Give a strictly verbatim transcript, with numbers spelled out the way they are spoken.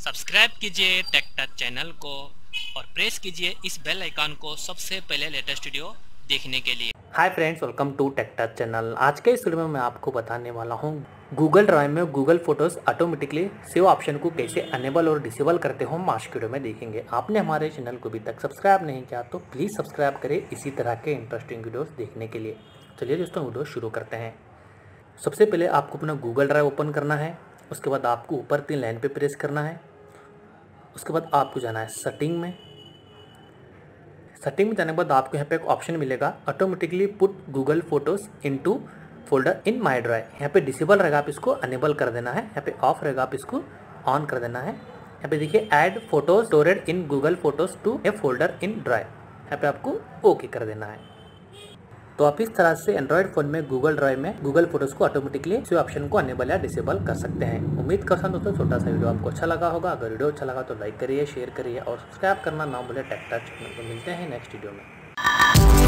Subscribe कीजिए take Touch channel को और प्रेस कीजिए इस बेल आइकन को सबसे पहले लेटेस्ट वीडियो देखने के लिए। Hi friends, welcome to Tech Touch channel. आज के इस वीडियो में मैं आपको बताने वाला हूं गूगल ड्राइव में Google Photos automatically save option को कैसे अनेबल और डिसेबल करते हो हम आज के वीडियो में देखेंगे। आपने हमारे चैनल को अभी तक सब्सक्राइब नहीं किया तो प्लीज़ सब्सक्राइब करें इसी तरह के इंटरेस्टिंग वीडियोस देखने के लिए। चलिए दोस्तों, वीडियो शुरू करते हैं। सबसे पहले आपको अपना गूगल ड्राइव ओपन करना है। उसके बाद आपको ऊपर तीन लाइन पे प्रेस करना है। उसके बाद आपको जाना है सेटिंग में। सेटिंग में जाने के बाद आपको यहाँ पे एक ऑप्शन मिलेगा automatically put Google Photos into folder in my drive. यहाँ पे डिसेबल रहेगा, आप इसको अनेबल कर देना है। यहाँ पे ऑफ रहेगा, आप इसको ऑन कर देना है। यहाँ पे देखिए add photos stored in Google Photos to a folder in drive, यहाँ पे आपको ओके कर देना है। तो आप इस तरह से एंड्रॉइड फ़ोन में गूगल ड्राइव में गूगल फोटोज़ को ऑटोमेटिकली सेव ऑप्शन को अनेबल या डिसेबल कर सकते हैं। उम्मीद करता हूं दोस्तों छोटा सा वीडियो आपको अच्छा लगा होगा। अगर वीडियो अच्छा लगा तो लाइक करिए, शेयर करिए और सब्सक्राइब करना ना भूलें टेक टच चैनल को। मिलते हैं नेक्स्ट वीडियो में।